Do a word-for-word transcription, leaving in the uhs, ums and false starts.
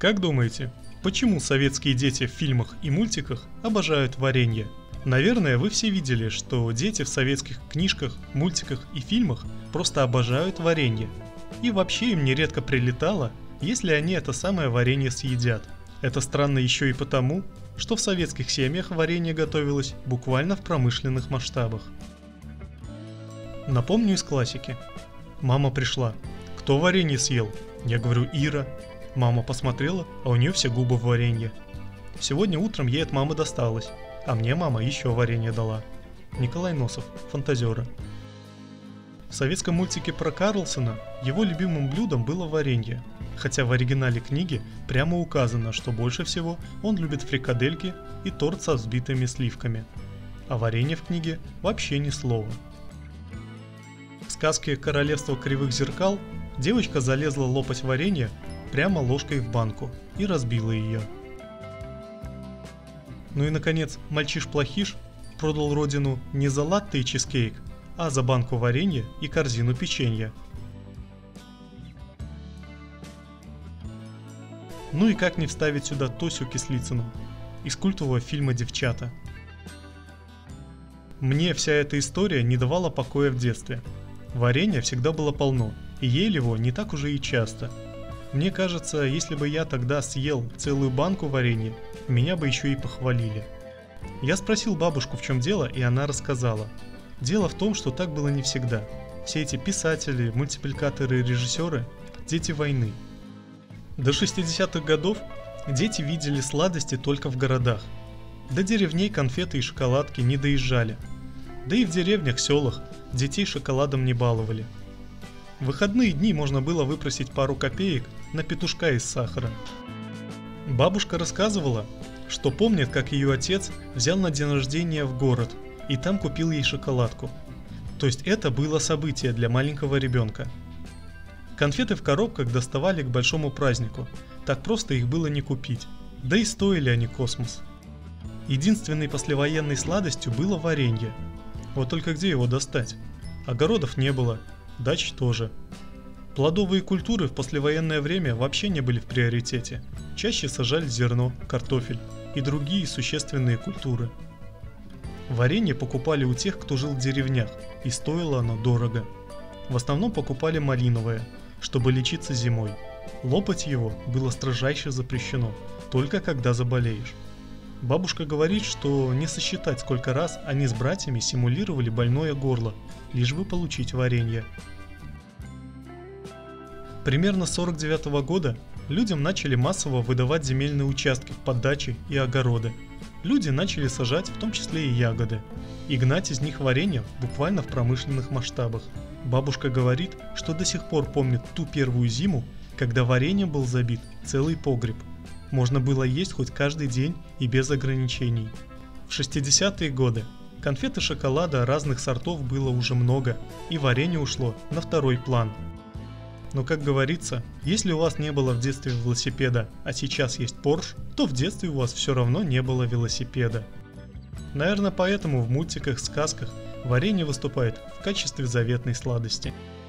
Как думаете, почему советские дети в фильмах и мультиках обожают варенье? Наверное, вы все видели, что дети в советских книжках, мультиках и фильмах просто обожают варенье. И вообще им нередко прилетало, если они это самое варенье съедят. Это странно еще и потому, что в советских семьях варенье готовилось буквально в промышленных масштабах. Напомню из классики. Мама пришла. Кто варенье съел? Я говорю, Ира. Мама посмотрела, а у нее все губы в варенье. Сегодня утром ей от мамы досталось, а мне мама еще варенье дала. Николай Носов, фантазеры. В советском мультике про Карлсона его любимым блюдом было варенье, хотя в оригинале книги прямо указано, что больше всего он любит фрикадельки и торт со взбитыми сливками. А варенье в книге вообще ни слова. В сказке «Королевство кривых зеркал» девочка залезла лопать варенье прямо ложкой в банку и разбила ее. Ну и наконец, мальчиш-плохиш продал родину не за латте и чизкейк, а за банку варенья и корзину печенья. Ну и как не вставить сюда Тосю Кислицыну из культового фильма «Девчата». Мне вся эта история не давала покоя в детстве. Варенья всегда было полно, и ели его не так уже и часто. Мне кажется, если бы я тогда съел целую банку варенья, меня бы еще и похвалили. Я спросил бабушку, в чем дело, и она рассказала. Дело в том, что так было не всегда. Все эти писатели, мультипликаторы и режиссеры – дети войны. До шестидесятых годов дети видели сладости только в городах. До деревней конфеты и шоколадки не доезжали. Да и в деревнях, селах детей шоколадом не баловали. В выходные дни можно было выпросить пару копеек на петушка из сахара. Бабушка рассказывала, что помнит, как ее отец взял на день рождения в город и там купил ей шоколадку. То есть это было событие для маленького ребенка. Конфеты в коробках доставали к большому празднику, так просто их было не купить, да и стоили они космос. Единственной послевоенной сладостью было варенье. Вот только где его достать? Огородов не было, дач тоже. Плодовые культуры в послевоенное время вообще не были в приоритете. Чаще сажали зерно, картофель и другие существенные культуры. Варенье покупали у тех, кто жил в деревнях, и стоило оно дорого. В основном покупали малиновое, чтобы лечиться зимой. Лопать его было строжайше запрещено, только когда заболеешь. Бабушка говорит, что не сосчитать, сколько раз они с братьями симулировали больное горло, лишь бы получить варенье. Примерно с сорок девятого года людям начали массово выдавать земельные участки под дачи и огороды. Люди начали сажать в том числе и ягоды, и гнать из них варенье буквально в промышленных масштабах. Бабушка говорит, что до сих пор помнит ту первую зиму, когда вареньем был забит целый погреб. Можно было есть хоть каждый день и без ограничений. В шестидесятые годы конфет и шоколада разных сортов было уже много, и варенье ушло на второй план. Но, как говорится, если у вас не было в детстве велосипеда, а сейчас есть Porsche, то в детстве у вас все равно не было велосипеда. Наверное, поэтому в мультиках, сказках варенье выступает в качестве заветной сладости.